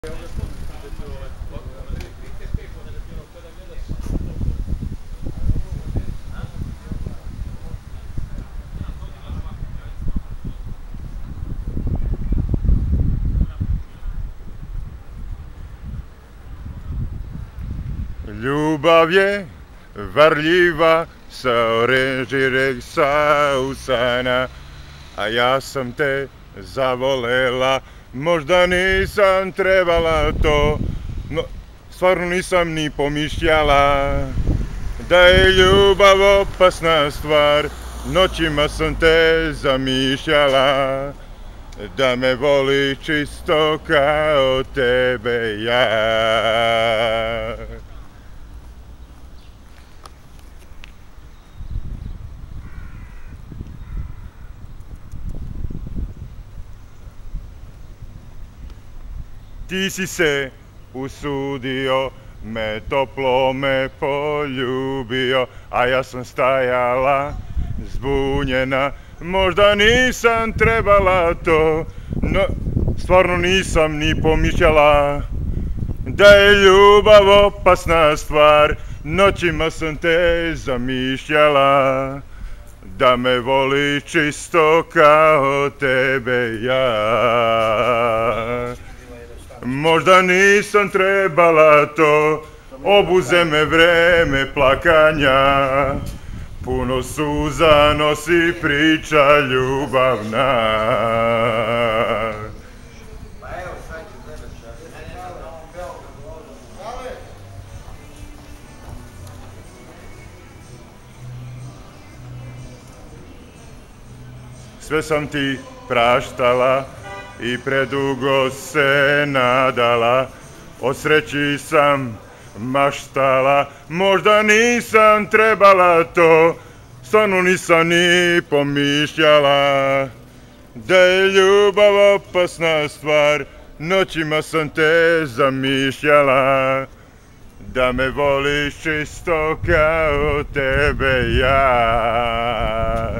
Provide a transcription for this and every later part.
Ljubav je varljiva sa oranžireg sa usana, a ja sam te zavolela, možda nisam trebala to, no stvarno nisam ni pomišljala da je ljubav opasna stvar, noćima sam te zamišljala, da me voli čisto kao tebe ja. Ti si se usudio, toplo me poljubio, a ja sam stajala zbunjena, možda nisam trebala to, no stvarno nisam ni pomišljala da je ljubav opasna stvar, noćima sam te zamišljala, da me voli čisto kao tebe ja. Možda nisam trebala to, obuze me vreme plakanja, puno suza nosi priča ljubavna. Sve sam ti praštala i predugo se nadala, o sreći sam maštala, možda nisam trebala to, stvarno nisam ni pomišljala da je ljubav opasna stvar, noćima sam te zamišljala, da me voliš čisto kao tebe ja.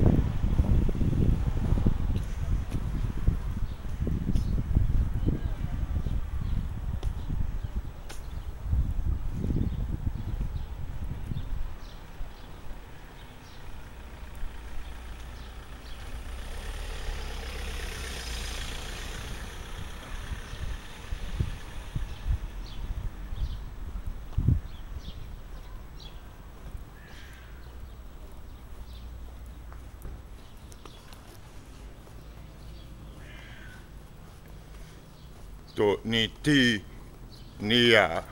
To ni ti, ni ja.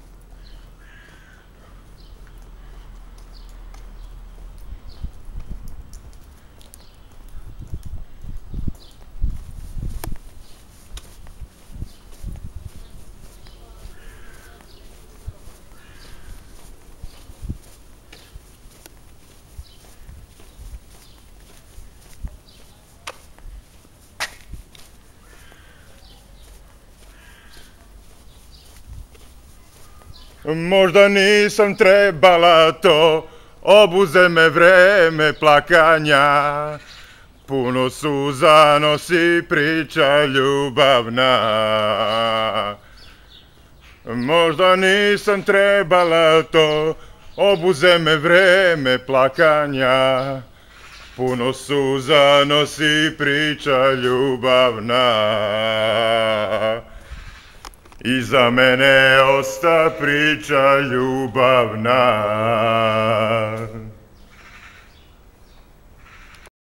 Možda nisam trebala to, obuze me vreme plakanja, puno suza nosi priča ljubavna. Možda nisam trebala to, obuze me vreme plakanja, puno suza nosi priča ljubavna. Iza mene osta priča ljubavna.